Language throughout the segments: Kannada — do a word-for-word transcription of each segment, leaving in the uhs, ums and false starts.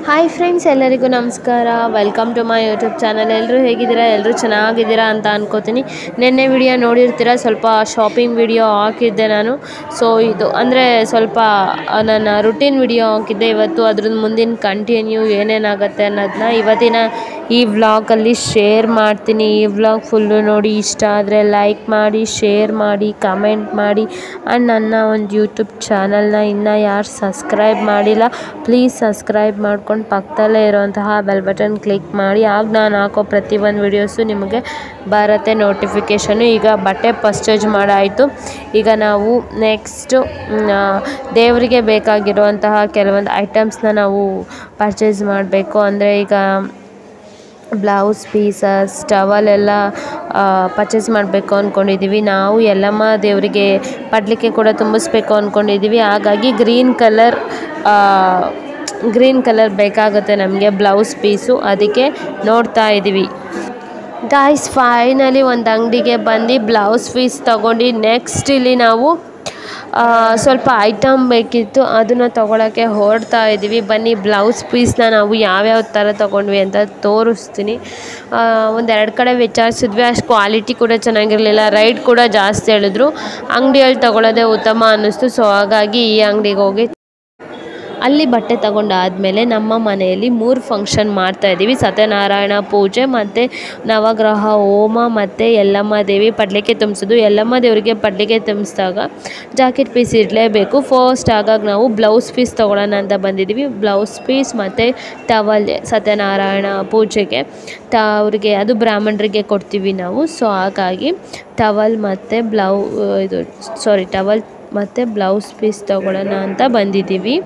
ಹಾಯ್ ಫ್ರೆಂಡ್ಸ್, ಎಲ್ಲರಿಗೂ ನಮಸ್ಕಾರ. Welcome to my YouTube channel. ಎಲ್ಲರೂ ಹೇಗಿದ್ದೀರಾ? ಎಲ್ಲರೂ ಚೆನ್ನಾಗಿದ್ದೀರಾ ಅಂತ ಅನ್ಕೋತೀನಿ. ನಿನ್ನೆ ವಿಡಿಯೋ ನೋಡಿರ್ತೀರ, ಸ್ವಲ್ಪ ಶಾಪಿಂಗ್ ವಿಡಿಯೋ ಹಾಕಿದ್ದೆ ನಾನು. ಸೊ ಇದು ಅಂದರೆ ಸ್ವಲ್ಪ ನನ್ನ ರುಟೀನ್ ವಿಡಿಯೋ ಹಾಕಿದ್ದೆ. ಇವತ್ತು ಅದ್ರದ್ದು ಮುಂದಿನ ಕಂಟಿನ್ಯೂ ಏನೇನಾಗುತ್ತೆ ಅನ್ನೋದನ್ನ ಇವತ್ತಿನ ಈ ವ್ಲಾಗಲ್ಲಿ ಶೇರ್ ಮಾಡ್ತೀನಿ. ಈ ವ್ಲಾಗ್ ಫುಲ್ಲು ನೋಡಿ, ಇಷ್ಟ ಆದರೆ ಲೈಕ್ ಮಾಡಿ, ಶೇರ್ ಮಾಡಿ, ಕಮೆಂಟ್ ಮಾಡಿ. ಆ್ಯಂಡ್ ನನ್ನ ಒಂದು ಯೂಟ್ಯೂಬ್ ಚಾನಲ್ನ ಇನ್ನೂ ಯಾರು ಸಬ್ಸ್ಕ್ರೈಬ್ ಮಾಡಿಲ್ಲ, ಪ್ಲೀಸ್ ಸಬ್ಸ್ಕ್ರೈಬ್ ಮಾಡ್ಕೊಂಡು ಪಕ್ಕದಲ್ಲೇ ಇರುವಂತಹ ಬೆಲ್ ಬಟನ್ ಕ್ಲಿಕ್ ಮಾಡಿ. ಆಗ ನಾನು ಹಾಕೋ ಪ್ರತಿಯೊಂದು ವಿಡಿಯೋಸು ನಿಮಗೆ ಬರುತ್ತೆ ನೋಟಿಫಿಕೇಷನು. ಈಗ ಬಟ್ಟೆ ಪರ್ಚೇಸ್ ಮಾಡಾಯಿತು. ಈಗ ನಾವು ನೆಕ್ಸ್ಟು ದೇವರಿಗೆ ಬೇಕಾಗಿರುವಂತಹ ಕೆಲವೊಂದು ಐಟಮ್ಸ್ನ ನಾವು ಪರ್ಚೇಸ್ ಮಾಡಬೇಕು. ಅಂದರೆ ಈಗ ಬ್ಲೌಸ್ ಪೀಸಸ್, ಟವಲ್ ಎಲ್ಲ ಪರ್ಚೇಸ್ ಮಾಡಬೇಕು ಅಂದ್ಕೊಂಡಿದ್ದೀವಿ. ನಾವು ಯಲ್ಲಮ್ಮ ದೇವರಿಗೆ ಪಡ್ಲಿಕ್ಕೆ ಕೂಡ ತುಂಬಿಸ್ಬೇಕು ಅಂದ್ಕೊಂಡಿದ್ದೀವಿ. ಹಾಗಾಗಿ ಗ್ರೀನ್ ಕಲರ್ ಗ್ರೀನ್ ಕಲರ್ ಬೇಕಾಗುತ್ತೆ ನಮಗೆ ಬ್ಲೌಸ್ ಪೀಸು, ಅದಕ್ಕೆ ನೋಡ್ತಾ ಇದ್ದೀವಿ. ಗಾಯ್ಸ್, ಫೈನಲಿ ಒಂದು ಅಂಗಡಿಗೆ ಬಂದು ಬ್ಲೌಸ್ ಪೀಸ್ ತಗೊಂಡು ನೆಕ್ಸ್ಟ್ ಇಲ್ಲಿ ನಾವು ಸ್ವಲ್ಪ ಐಟಮ್ ಬೇಕಿತ್ತು, ಅದನ್ನು ತೊಗೊಳಕ್ಕೆ ಹೊರಡ್ತಾ ಇದ್ದೀವಿ. ಬನ್ನಿ, ಬ್ಲೌಸ್ ಪೀಸ್ನ ನಾವು ಯಾವ್ಯಾವ ಥರ ತೊಗೊಂಡ್ವಿ ಅಂತ ತೋರಿಸ್ತೀನಿ. ಒಂದೆರಡು ಕಡೆ ವಿಚಾರಿಸಿದ್ವಿ, ಅಷ್ಟು ಕ್ವಾಲಿಟಿ ಕೂಡ ಚೆನ್ನಾಗಿರಲಿಲ್ಲ, ರೈಟ್ ಕೂಡ ಜಾಸ್ತಿ ಹೇಳಿದ್ರು. ಅಂಗಡಿಯಲ್ಲಿ ತೊಗೊಳ್ಳೋದೇ ಉತ್ತಮ ಅನ್ನಿಸ್ತು. ಸೊ ಹಾಗಾಗಿ ಈ ಅಂಗಡಿಗೆ ಹೋಗಿ ಅಲ್ಲಿ ಬಟ್ಟೆ ತಗೊಂಡಾದಮೇಲೆ ನಮ್ಮ ಮನೆಯಲ್ಲಿ ಮೂರು ಫಂಕ್ಷನ್ ಮಾಡ್ತಾಯಿದ್ದೀವಿ. ಸತ್ಯನಾರಾಯಣ ಪೂಜೆ ಮತ್ತು ನವಗ್ರಹ ಹೋಮ ಮತ್ತು ಯಲ್ಲಮ್ಮ ದೇವಿ ಪಡ್ಲಿಕ್ಕೆ ತುಂಬಿಸೋದು. ಯಲ್ಲಮ್ಮ ದೇವರಿಗೆ ಪಡ್ಲಿಕ್ಕೆ ತುಂಬಿಸಿದಾಗ ಜಾಕೆಟ್ ಪೀಸ್ ಇರಲೇಬೇಕು ಫಸ್ಟ್. ಹಾಗಾಗಿ ನಾವು ಬ್ಲೌಸ್ ಪೀಸ್ ತೊಗೊಳ್ಳೋಣ ಅಂತ ಬಂದಿದ್ದೀವಿ. ಬ್ಲೌಸ್ ಪೀಸ್ ಮತ್ತು ಟವಲ್ ಸತ್ಯನಾರಾಯಣ ಪೂಜೆಗೆ ತ ಅವ್ರಿಗೆ ಅದು ಬ್ರಾಹ್ಮಣರಿಗೆ ಕೊಡ್ತೀವಿ ನಾವು. ಸೊ ಹಾಗಾಗಿ ಟವಲ್ ಮತ್ತು ಬ್ಲೌ ಇದು ಸಾರಿ ಟವಲ್ ಮತ್ತು ಬ್ಲೌಸ್ ಪೀಸ್ ತೊಗೊಳ್ಳೋಣ ಅಂತ ಬಂದಿದ್ದೀವಿ.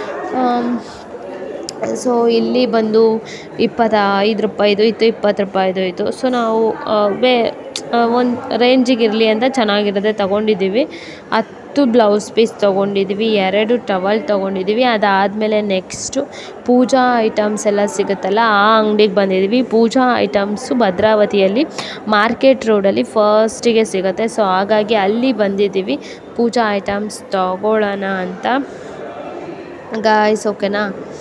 ಸೊ ಇಲ್ಲಿ ಬಂದು ಇಪ್ಪತ್ತೈದು ರೂಪಾಯಿದು ಇತ್ತು, ಇಪ್ಪತ್ತು ರೂಪಾಯಿದು ಇತ್ತು. ಸೊ ನಾವು ಬೇ ಒಂದು ರೇಂಜಿಗೆ ಇರಲಿ ಅಂತ ಚೆನ್ನಾಗಿರೋದೆ ತೊಗೊಂಡಿದ್ದೀವಿ. ಹತ್ತು ಬ್ಲೌಸ್ ಪೀಸ್ ತೊಗೊಂಡಿದ್ದೀವಿ, ಎರಡು ಟವಲ್ ತೊಗೊಂಡಿದ್ದೀವಿ. ಅದಾದಮೇಲೆ ನೆಕ್ಸ್ಟು ಪೂಜಾ ಐಟಮ್ಸ್ ಎಲ್ಲ ಸಿಗುತ್ತಲ್ಲ, ಆ ಅಂಗಡಿಗೆ ಬಂದಿದ್ದೀವಿ. ಪೂಜಾ ಐಟಮ್ಸು ಭದ್ರಾವತಿಯಲ್ಲಿ ಮಾರ್ಕೆಟ್ ರೋಡಲ್ಲಿ ಫಸ್ಟಿಗೆ ಸಿಗುತ್ತೆ. ಸೊ ಹಾಗಾಗಿ ಅಲ್ಲಿ ಬಂದಿದ್ದೀವಿ ಪೂಜಾ ಐಟಮ್ಸ್ ತೊಗೊಳ್ಳೋಣ ಅಂತ ಗಾಯ್ಸ್. ಓಕೆನಾ,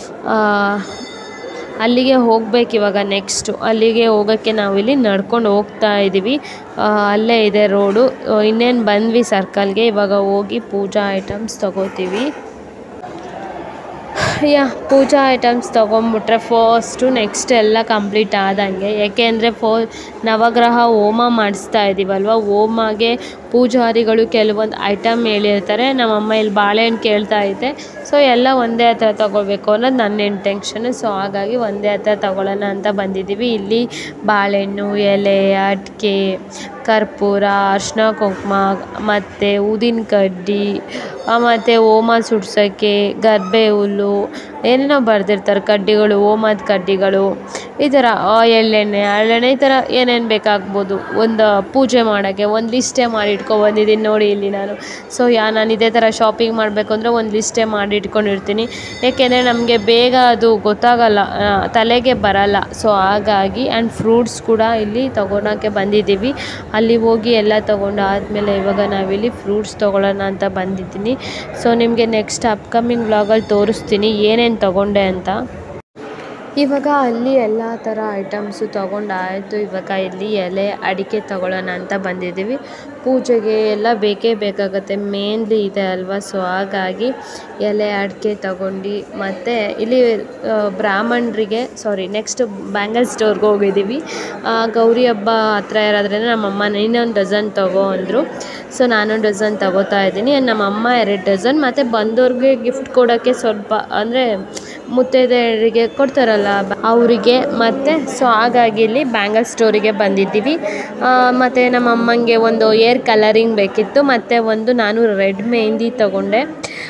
ಅಲ್ಲಿಗೆ ಹೋಗ್ಬೇಕು ಇವಾಗ. ನೆಕ್ಸ್ಟು ಅಲ್ಲಿಗೆ ಹೋಗೋಕ್ಕೆ ನಾವಿಲ್ಲಿ ನಡ್ಕೊಂಡು ಹೋಗ್ತಾ ಇದ್ದೀವಿ. ಅಲ್ಲೇ ಇದೆ ರೋಡು. ಇನ್ನೇನು ಬಂದ್ವಿ ಸರ್ಕಲ್ಗೆ. ಇವಾಗ ಹೋಗಿ ಪೂಜಾ ಐಟಮ್ಸ್ ತೊಗೋತೀವಿ. ಯಾ ಪೂಜಾ ಐಟಮ್ಸ್ ತೊಗೊಂಬಿಟ್ರೆ ಫಸ್ಟು ನೆಕ್ಸ್ಟ್ ಎಲ್ಲ ಕಂಪ್ಲೀಟ್ ಆದಂಗೆ. ಏಕೆಂದರೆ ಫೋ ನವಗ್ರಹ ಹೋಮ ಮಾಡಿಸ್ತಾ ಇದ್ದೀವಲ್ವ, ಹೋಮಗೆ ಪೂಜಾರಿಗಳು ಕೆಲವೊಂದು ಐಟಮ್ ಹೇಳಿರ್ತಾರೆ. ನಮ್ಮಮ್ಮ ಇಲ್ಲಿ ಬಾಳೆಹಣ್ಣು ಕೇಳ್ತಾ ಐತೆ. ಸೊ ಎಲ್ಲ ಒಂದೇ ಹತ್ರ ತೊಗೋಬೇಕು ಅನ್ನೋದು ನನ್ನ ಇಂಟೆನ್ಷನು. ಸೊ ಹಾಗಾಗಿ ಒಂದೇ ಹತ್ರ ತೊಗೊಳ್ಳೋಣ ಅಂತ ಬಂದಿದ್ದೀವಿ. ಇಲ್ಲಿ ಬಾಳೆಹಣ್ಣು, ಎಲೆ, ಅಡಿಕೆ, ಕರ್ಪೂರ, ಅರಿಶಿನ ಕುಂಕುಮ ಮತ್ತು ಊದಿನ ಕಡ್ಡಿ ಮತ್ತು ಹೋಮ ಸುಡ್ಸೋಕ್ಕೆ ಗರ್ಭೆ ಹುಲ್ಲು ಏನೇನೋ ಬರೆದಿರ್ತಾರೆ, ಕಡ್ಡಿಗಳು, ಹೋಮದ ಕಡ್ಡಿಗಳು, ಈ ಥರ ಎಳ್ಳೆಣ್ಣೆ, ಹರಳೆಣ್ಣೆ, ಈ ಥರ ಏನೇನು ಬೇಕಾಗ್ಬೋದು ಒಂದು ಪೂಜೆ ಮಾಡೋಕ್ಕೆ. ಒಂದು ಲಿಸ್ಟೇ ಮಾಡಿ ಇಟ್ಕೊಬಂದಿದ್ದೀನಿ ನೋಡಿ ಇಲ್ಲಿ ನಾನು. ಸೊ ಯಾ ನಾನು ಇದೇ ಥರ ಶಾಪಿಂಗ್ ಮಾಡಬೇಕು ಅಂದರೆ ಒಂದು ಲಿಸ್ಟೇ ಮಾಡಿ ಇಟ್ಕೊಂಡಿರ್ತೀನಿ. ಏಕೆಂದರೆ ನಮಗೆ ಬೇಗ ಅದು ಗೊತ್ತಾಗಲ್ಲ, ತಲೆಗೆ ಬರಲ್ಲ. ಸೊ ಹಾಗಾಗಿ ಆ್ಯಂಡ್ ಫ್ರೂಟ್ಸ್ ಕೂಡ ಇಲ್ಲಿ ತೊಗೊಳಕ್ಕೆ ಬಂದಿದ್ದೀವಿ. ಅಲ್ಲಿ ಹೋಗಿ ಎಲ್ಲ ತೊಗೊಂಡು ಆದಮೇಲೆ ಇವಾಗ ನಾವಿಲ್ಲಿ ಫ್ರೂಟ್ಸ್ ತೊಗೊಳ್ಳೋಣ ಅಂತ ಬಂದಿದ್ದೀನಿ. ಸೊ ನಿಮಗೆ ನೆಕ್ಸ್ಟ್ ಅಪ್ಕಮಿಂಗ್ ವ್ಲಾಗಲ್ಲಿ ತೋರಿಸ್ತೀನಿ ಏನೇನು ತೊಗೊಂಡೆ ಅಂತ. ಇವಾಗ ಅಲ್ಲಿ ಎಲ್ಲ ಥರ ಐಟಮ್ಸು ತೊಗೊಂಡಾಯಿತು. ಇವಾಗ ಇಲ್ಲಿ ಎಲೆ, ಅಡಿಕೆ ತೊಗೊಳ್ಳೋಣ ಅಂತ ಬಂದಿದ್ದೀವಿ. ಪೂಜೆಗೆ ಎಲ್ಲ ಬೇಕೇ ಬೇಕಾಗುತ್ತೆ, ಮೇನ್ಲಿ ಇದೆ ಅಲ್ವಾ. ಸೊ ಹಾಗಾಗಿ ಎಲೆ, ಅಡಿಕೆ ತೊಗೊಂಡು ಮತ್ತು ಇಲ್ಲಿ ಬ್ರಾಹ್ಮಣರಿಗೆ ಸಾರಿ ನೆಕ್ಸ್ಟ್ ಬ್ಯಾಂಗಲ್ ಸ್ಟೋರ್ಗೆ ಹೋಗಿದ್ದೀವಿ. ಗೌರಿ ಹಬ್ಬ ಹತ್ರ ಇರೋದ್ರಿಂದ ನಮ್ಮಮ್ಮ ಇನ್ನೊಂದು ಡಜನ್ ತೊಗೋ ಅಂದರು. ಸೊ ನಾನೊಂದು ಡಜನ್ ತೊಗೋತಾ ಇದ್ದೀನಿ. ನಮ್ಮಮ್ಮ ಎರಡು ಡಜನ್ ಮತ್ತು ಬಂದವ್ರಿಗೆ ಗಿಫ್ಟ್ ಕೊಡೋಕ್ಕೆ ಸ್ವಲ್ಪ ಅಂದರೆ ಮುತ್ತೈದೆಯರಿಗೆ ಕೊಡ್ತಾರಲ್ಲ ಅವರಿಗೆ. ಮತ್ತು ಸೊ ಹಾಗಾಗಿ ಇಲ್ಲಿ ಬ್ಯಾಂಗಲ್ ಸ್ಟೋರಿಗೆ ಬಂದಿದ್ದೀವಿ. ಮತ್ತು ನಮ್ಮ ಅಮ್ಮಂಗೆ ಒಂದು ಏರ್ ಕಲರಿಂಗ್ ಬೇಕಿತ್ತು ಮತ್ತು ಒಂದು ನಾನು ರೆಡ್ ಮೆಹಂದಿ ತೊಗೊಂಡೆ.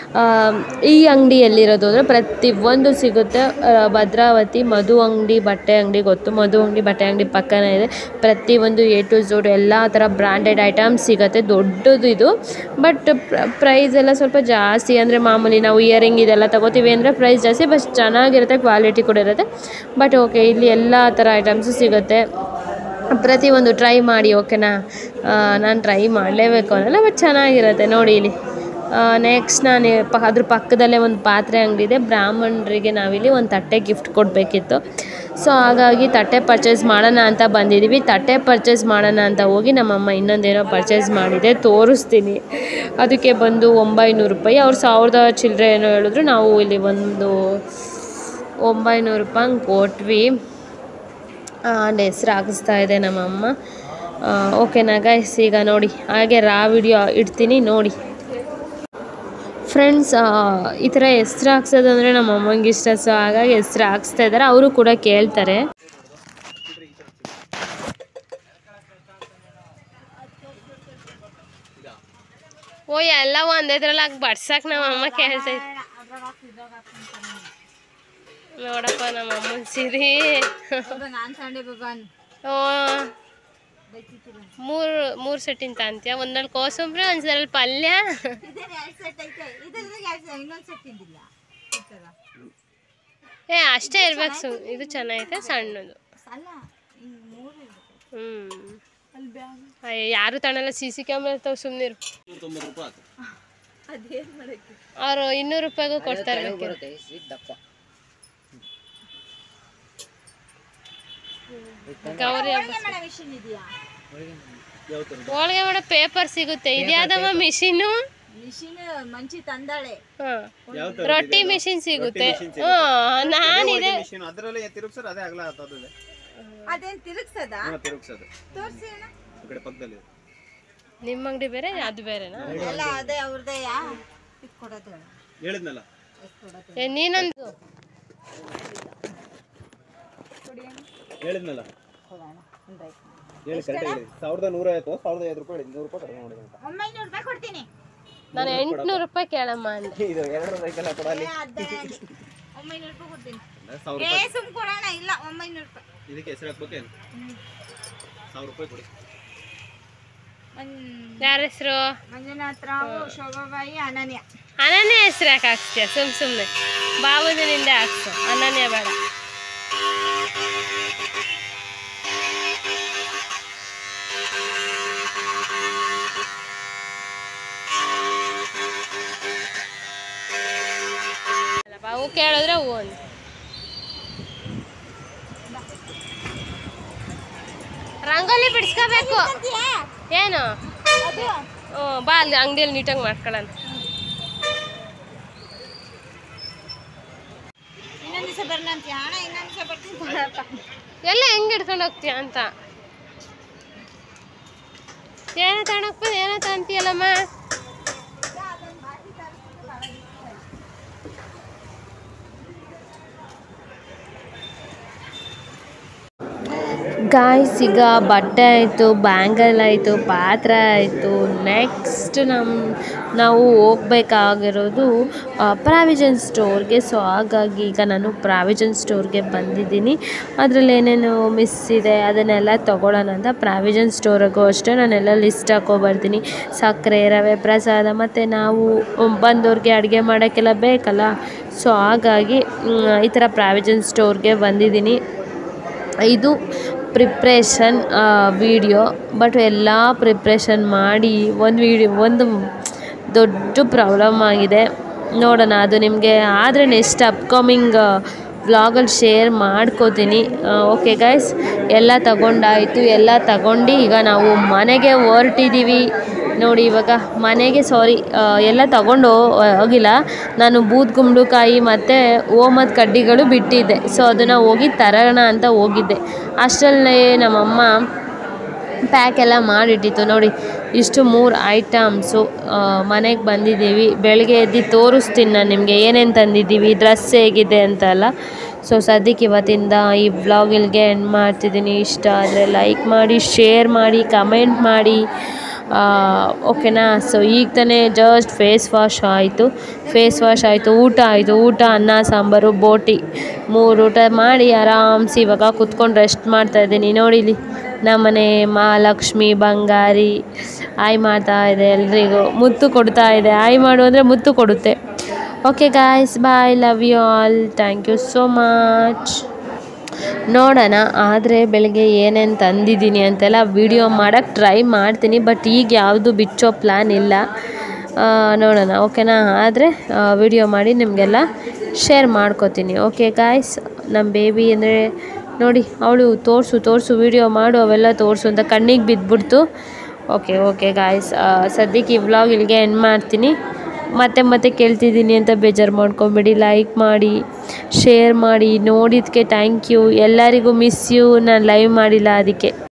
ಈ ಅಂಗಡಿಯಲ್ಲಿರೋದು ಅಂದರೆ ಪ್ರತಿಯೊಂದು ಸಿಗುತ್ತೆ. ಭದ್ರಾವತಿ ಮಧು ಅಂಗಡಿ ಬಟ್ಟೆ ಅಂಗಡಿ ಗೊತ್ತು, ಮಧು ಅಂಗಡಿ ಬಟ್ಟೆ ಅಂಗಡಿ ಪಕ್ಕನೇ ಇದೆ. ಪ್ರತಿಯೊಂದು ಎ ಟು ಝೆಡ್ ಎಲ್ಲ ಥರ ಬ್ರ್ಯಾಂಡೆಡ್ ಐಟಮ್ಸ್ ಸಿಗುತ್ತೆ. ದೊಡ್ಡದು ಇದು, ಬಟ್ ಪ್ರೈಸ್ ಎಲ್ಲ ಸ್ವಲ್ಪ ಜಾಸ್ತಿ. ಅಂದರೆ ಮಾಮೂಲಿ ನಾವು ಇಯರಿಂಗ್ ಇದೆಲ್ಲ ತೊಗೋತೀವಿ ಅಂದರೆ ಪ್ರೈಸ್ ಜಾಸ್ತಿ, ಬಟ್ ಚೆನ್ನಾಗಿರುತ್ತೆ, ಕ್ವಾಲಿಟಿ ಕೂಡ ಇರುತ್ತೆ. ಬಟ್ ಓಕೆ, ಇಲ್ಲಿ ಎಲ್ಲ ಥರ ಐಟಮ್ಸು ಸಿಗುತ್ತೆ. ಪ್ರತಿಯೊಂದು ಟ್ರೈ ಮಾಡಿ, ಓಕೆನಾ. ನಾನು ಟ್ರೈ ಮಾಡಲೇಬೇಕು ಅನ್ನಲ್ಲ, ಬಟ್ ಚೆನ್ನಾಗಿರುತ್ತೆ ನೋಡಿ ಇಲ್ಲಿ. ನೆಕ್ಸ್ಟ್ ನಾನು ಪ ಅದ್ರ ಪಕ್ಕದಲ್ಲೇ ಒಂದು ಪಾತ್ರೆ ಅಂಗಡಿ ಇದೆ. ಬ್ರಾಹ್ಮಣರಿಗೆ ನಾವಿಲ್ಲಿ ಒಂದು ತಟ್ಟೆ ಗಿಫ್ಟ್ ಕೊಡಬೇಕಿತ್ತು. ಸೊ ಹಾಗಾಗಿ ತಟ್ಟೆ ಪರ್ಚೇಸ್ ಮಾಡೋಣ ಅಂತ ಬಂದಿದ್ದೀವಿ. ತಟ್ಟೆ ಪರ್ಚೇಸ್ ಮಾಡೋಣ ಅಂತ ಹೋಗಿ ನಮ್ಮಮ್ಮ ಇನ್ನೊಂದೇನೋ ಪರ್ಚೇಸ್ ಮಾಡಿದೆ, ತೋರಿಸ್ತೀನಿ. ಅದಕ್ಕೆ ಬಂದು ಒಂಬೈನೂರು ರೂಪಾಯಿ, ಅವ್ರು ಸಾವಿರದ ಚಿಲ್ಲರೆ ಏನೋ ಹೇಳಿದ್ರು. ನಾವು ಇಲ್ಲಿ ಒಂದು ಒಂಬೈನೂರು ರೂಪಾಯಿ ಕೊಟ್ವಿ. ಆ್ಯಂಡ್ ಹೆಸ್ರು ಹಾಕಿಸ್ತಾ ಇದೆ ನಮ್ಮಮ್ಮ. ಓಕೆನಾ ಗೈಸ್, ಈಗ ನೋಡಿ ಹಾಗೆ ರಾ ವಿಡಿಯೋ ಇಡ್ತೀನಿ ನೋಡಿ. ಫ್ರೆಂಡ್ಸ್, ಈ ಥರ ಹೆಸ್ರು ಹಾಕ್ಸೋದಂದರೆ ನಮ್ಮ ಅಮ್ಮಂಗೆ ಇಷ್ಟ. ಸೊ ಹಾಗಾಗಿ ಹೆಸ್ರು ಹಾಕ್ಸ್ತಾ ಇದ್ದಾರೆ. ಅವರು ಕೂಡ ಕೇಳ್ತಾರೆ. ಓ ಎಲ್ಲ ಒಂದೇದ್ರಲ್ಲಿ ಹಾಕಿ ಬಡ್ಸಕ್ಕೆ ನಮ್ಮ ಅಮ್ಮ ಕೇಳ್ತೈತೆ ನೋಡಪ್ಪ. ನಮ್ಮ ಅಮ್ಮನ ಸಿರಿ ಓ ಮೂರು ಮೂರು ಸೆಟ್ಟಿನ ತಾಂತ್ಯ. ಒಂದ್ರಲ್ಲಿ ಕೋಸಂಬರಿ, ಒಂದ್ಸರಲ್ಲಿ ಪಲ್ಯ. ಏ ಅಷ್ಟೇ ಇರ್ಬೇಕು. ಸು ಇದು ಚೆನ್ನಾಗೈತೆ ಸಣ್ಣದು. ಹ್ಮ್ ಅಯ್ಯ ಯಾರು ತಣ್ಣಲ್ಲ, ಸಿ ಸಿ ಕ್ಯಾಮ್ರಾ ಇರ್ತಾವ. ಸುಮ್ಮನಿರು. ಅವರು ಇನ್ನೂರು ರೂಪಾಯಿಗೂ ಕೊಡ್ತಾರೆ. ಗೌರಿ ಹೋಳಿಗೆ ಮಾಡೋ ಪೇಪರ್ ಸಿಗುತ್ತೆ. ಇದ್ಯಾವ್ದಮ್ಮ ಮಿಷಿನು? ಮಂಚಿ ತಂದಾಳೆ. ರೊಟ್ಟಿ ಮಿಷಿನ್ ಸಿಗುತ್ತೆ. ನಾನಿದೆ ನಿಮ್ಮ ಅಂಗಡಿ ಬೇರೆ ಅದು ಬೇರೆನಾ? ನೀನೊಂದು ಹೇಳಿದ್ನಲ್ಲ ಸಾವಿರದ ನೂರ ಐವತ್ತು ಸಾವಿರದ ಐದು ರೂಪಾಯಿ ನೂರು ರೂಪಾಯಿ ಕಡಿಮೆ ಮಾಡಿದೆ ಅಂತ. ಒಂಬೈನೂರು ರೂಪಾಯಿ ಕೊಡ್ತೀನಿ ನಾನು. ಎಂಟುನೂರು ರೂಪಾಯಿ ಕೇಳಮ್ಮ ಅಂದೆ. ಇದು ಎರಡು ಸೈಕಲ್ ಕೊಡಲಿ. ಒಂಬೈನೂರು ರೂಪಾಯಿ ಕೊಡ್ತೀನಿ. ಏ ಸುಮ್ ಕೊಡೋಣ. ಇಲ್ಲ ಒಂಬೈನೂರು ರೂಪಾಯಿ. ಇದಕ್ಕೆ ಹೆಸರು ಹಾಕ್ಬೇಕೇನು? ಸಾವಿರ ರೂಪಾಯಿ ಕೊಡಿ. ಯಾರ ಹೆಸರು? ಮಂಜುನಾಥ್ ರಾವ್, ಶೋಭಾಬಾಯಿ, ಅನನ್ಯ. ಅನನ್ಯ ಹೆಸರು ಯಾಕೆ ಹಾಕ್ಸ್ತೀಯ? ಸುಮ್ ಸುಮ್ಮನೆ ಬಾಬುದಿನಿಂದ ಹಾಕ್ಸು. ಅನನ್ಯ ಬೇಡ. ಬಾವು ಕೇಳಿದ್ರೆ ಹೂ ಅಂತ. ರಂಗೋಲಿ ಬಿಡಿಸ್ಕೋಬೇಕು. ಏನು? ಹ್ಞೂ ಬಾ, ಅಲ್ಲಿ ಅಂಗಡಿಯಲ್ಲಿ ನೀಟಾಗಿ ಮಾಡ್ಕೊಳ್ಳೋಣ. ಎಲ್ಲ ಹೆಂಗೆ ಹಿಡ್ಕೊಂಡು ಹೋಗ್ತೀಯ ಅಂತ. ಏನೋ ತಗೊಂಡೋಗ್ಬೋದು, ಏನೋ ತಂತೀಯಲ್ಲಮ್ಮ. ಗಾಯ್ಸ್, ಈಗ ಬಟ್ಟೆ ಆಯಿತು, ಬ್ಯಾಂಗಲ್ ಆಯಿತು, ಪಾತ್ರೆ ಆಯಿತು. ನೆಕ್ಸ್ಟ್ ನಮ್ಮ ನಾವು ಹೋಗ್ಬೇಕಾಗಿರೋದು ಪ್ರಾವಿಷನ್ ಸ್ಟೋರ್ಗೆ. ಸೊ ಹಾಗಾಗಿ ಈಗ ನಾನು ಪ್ರಾವಿಷನ್ ಸ್ಟೋರ್ಗೆ ಬಂದಿದ್ದೀನಿ. ಅದರಲ್ಲಿ ಏನೇನು ಮಿಸ್ ಇದೆ ಅದನ್ನೆಲ್ಲ ತೊಗೊಳ್ಳೋಣ ಅಂತ ಪ್ರಾವಿಷನ್ ಸ್ಟೋರಿಗೂ ಅಷ್ಟೇ ನಾನೆಲ್ಲ ಲಿಸ್ಟ್ ಹಾಕ್ಕೊಬರ್ತೀನಿ. ಸಕ್ಕರೆ, ರವೆ, ಪ್ರಸಾದ, ಮತ್ತು ನಾವು ಬಂದವ್ರಿಗೆ ಅಡುಗೆ ಮಾಡೋಕ್ಕೆಲ್ಲ ಬೇಕಲ್ಲ. ಸೊ ಹಾಗಾಗಿ ಈ ಥರ ಪ್ರಾವಿಷನ್ ಸ್ಟೋರ್ಗೆ ಬಂದಿದ್ದೀನಿ. ಇದು ಪ್ರಿಪ್ರೇಷನ್ ವಿಡಿಯೋ. ಬಟ್ ಎಲ್ಲ ಪ್ರಿಪ್ರೇಷನ್ ಮಾಡಿ ಒಂದು ವಿಡಿಯೋ ಒಂದು ದೊಡ್ಡ ಪ್ರಾಬ್ಲಮ್ ಆಗಿದೆ. ನೋಡೋಣ, ಅದು ನಿಮಗೆ ಆದರೆ ನೆಕ್ಸ್ಟ್ ಅಪ್ಕಮಿಂಗ್ ವ್ಲಾಗಲ್ಲಿ ಶೇರ್ ಮಾಡ್ಕೋತೀನಿ. ಓಕೆ ಗೈಸ್, ಎಲ್ಲ ತಗೊಂಡಾಯಿತು. ಎಲ್ಲ ತಗೊಂಡು ಈಗ ನಾವು ಮನೆಗೆ ಹೊರಟಿದ್ದೀವಿ. ನೋಡಿ ಇವಾಗ ಮನೆಗೆ ಸಾರಿ ಎಲ್ಲ ತಗೊಂಡು ಹೋಗಿಲ್ಲ. ನಾನು ಬೂದ್ ಕುಂಬಳಕಾಯಿ ಮತ್ತು ಓಮದ ಕಡ್ಡಿಗಳು ಬಿಟ್ಟಿದ್ದೆ. ಸೊ ಅದನ್ನು ಹೋಗಿ ತರೋಣ ಅಂತ ಹೋಗಿದ್ದೆ. ಅಷ್ಟರಲ್ಲೇ ನಮ್ಮಮ್ಮ ಪ್ಯಾಕ್ ಎಲ್ಲ ಮಾಡಿಟ್ಟಿತ್ತು. ನೋಡಿ ಇಷ್ಟು ಮೂರು ಐಟಮ್ಸು ಮನೆಗೆ ಬಂದಿದ್ದೀವಿ. ಬೆಳಗ್ಗೆ ಎದ್ದು ತೋರಿಸ್ತೀನಿ ನಾನು ನಿಮಗೆ ಏನೇನು ತಂದಿದ್ದೀವಿ, ಡ್ರೆಸ್ ಹೇಗಿದೆ ಅಂತೆಲ್ಲ. ಸೊ ಸದ್ಯಕ್ಕೆ ಇವತ್ತಿಂದ ಈ ವ್ಲಾಗ್ ಇಲ್ಲಿಗೆ ಎಂಡ್ ಮಾಡ್ತಿದ್ದೀನಿ. ಇಷ್ಟ ಆದರೆ ಲೈಕ್ ಮಾಡಿ, ಶೇರ್ ಮಾಡಿ, ಕಮೆಂಟ್ ಮಾಡಿ. ಓಕೆನಾ? ಸೊ ಈಗ ತಾನೇ ಜಸ್ಟ್ ಫೇಸ್ ವಾಶ್ ಆಯಿತು ಫೇಸ್ ವಾಶ್ ಆಯಿತು ಊಟ ಆಯಿತು. ಊಟ ಅನ್ನ ಸಾಂಬಾರು ಬೋಟಿ ಮೂರು ಊಟ ಮಾಡಿ ಆರಾಮ್ಸಿ ಇವಾಗ ಕೂತ್ಕೊಂಡು ರೆಸ್ಟ್ ಮಾಡ್ತಾಯಿದ್ದೀನಿ. ನೋಡಿಲಿ ನಮ್ಮನೆ ಮಹಾಲಕ್ಷ್ಮಿ ಬಂಗಾರಿ ಆಯ್ ಮಾಡ್ತಾ ಇದೆ, ಎಲ್ರಿಗೂ ಮುತ್ತು ಕೊಡ್ತಾ ಇದೆ. ಆಯ್ ಮಾಡು ಅಂದರೆ ಮುತ್ತು ಕೊಡುತ್ತೆ. Okay guys, bye, love you all, thank you so much. ನೋಡೋಣ ಆದರೆ ಬೆಳಗ್ಗೆ ಏನೇನು ತಂದಿದ್ದೀನಿ ಅಂತೆಲ್ಲ ವೀಡಿಯೋ ಮಾಡೋಕ್ಕೆ ಟ್ರೈ ಮಾಡ್ತೀನಿ. ಬಟ್ ಈಗ ಯಾವುದು ಬಿಚ್ಚೋ ಪ್ಲ್ಯಾನ್ ಇಲ್ಲ. ನೋಡೋಣ ಓಕೆನಾ. ಆದರೆ ವಿಡಿಯೋ ಮಾಡಿ ನಿಮಗೆಲ್ಲ ಶೇರ್ ಮಾಡ್ಕೋತೀನಿ. ಓಕೆ ಗಾಯ್ಸ್, ನಮ್ಮ ಬೇಬಿ ಅಂದರೆ ನೋಡಿ, ಅವಳು ತೋರಿಸು ತೋರಿಸು ವಿಡಿಯೋ ಮಾಡು ಅವೆಲ್ಲ ತೋರಿಸು ಅಂತ ಕಣ್ಣಿಗೆ ಬಿದ್ದುಬಿಡ್ತು. ಓಕೆ ಓಕೆ ಗಾಯ್ಸ್, ಸದ್ಯಕ್ಕೆ ಈ ವ್ಲಾಗ್ ಇಲ್ಲಿಗೆ ಎಂಡ್ ಮಾಡ್ತೀನಿ. ಮತ್ತೆ ಮತ್ತೆ ಕೇಳ್ತಿದ್ದೀನಿ ಅಂತ ಬೇಜಾರು ಮಾಡ್ಕೊಂಬಿಡಿ. ಲೈಕ್ ಮಾಡಿ, ಶೇರ್ ಮಾಡಿ, ನೋಡಿದ್ದಕ್ಕೆ ಥ್ಯಾಂಕ್ ಯು. ಎಲ್ಲರಿಗೂ ಮಿಸ್ ಯು, ನಾನು ಲೈವ್ ಮಾಡಿಲ್ಲ ಅದಕ್ಕೆ.